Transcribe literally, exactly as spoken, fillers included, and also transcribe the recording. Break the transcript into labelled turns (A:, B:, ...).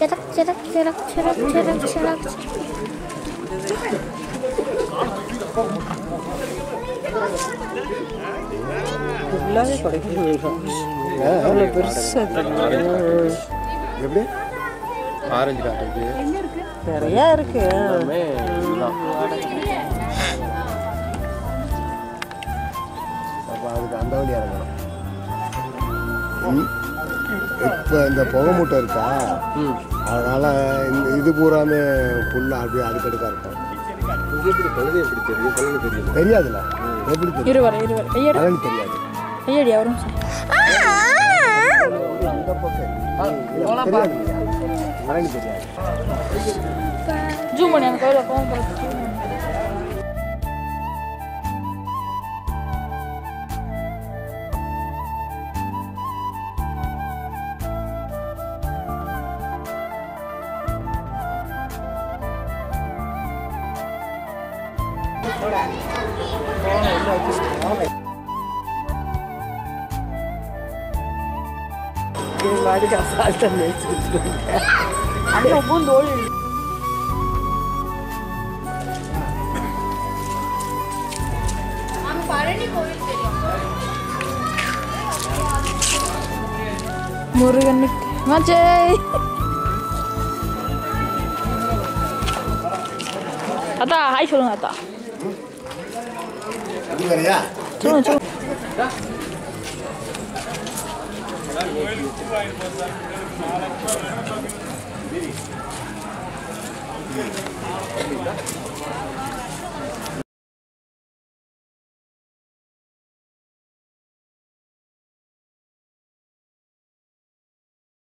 A: cerak cerak cerak cerak cerak.
B: எல்லாமே கிடைக்கும். அவ்வளோ பெருசாக
C: எப்படி ஆரஞ்சு காட்டுறது
B: நிறையா இருக்கு.
C: அப்போ அதுக்கு அந்த வழி இறங்கணும். இப்போ இந்த புகை மூட்டை இருக்கா, அதனால இது பூராமே புல்லு அப்படியே அடுக்கடுக்கா இருக்கும். பழுது எப்படி தெரியும்? பழுது தெரியும் தெரியாதுல்ல, எப்படி தெரியும்?
A: இருவர் இருவர் ஐயடி
C: பழனி தெரியாது.
A: ஐயடி அவரும்
C: இந்த பக்கம் பழனி தெரியாது.
A: ஜூம் பண்ணி அந்த கையில் போகும்.
B: வாடிக்கை அசால்ட்டாக நினைச்சிட்டு
A: அந்த பூந்தோல் முருகனுக்கு மாச்சே அத்தா ஹாய் சொல்லுங்க அத்தா. சொல்லுங்க சொல்லுங்க.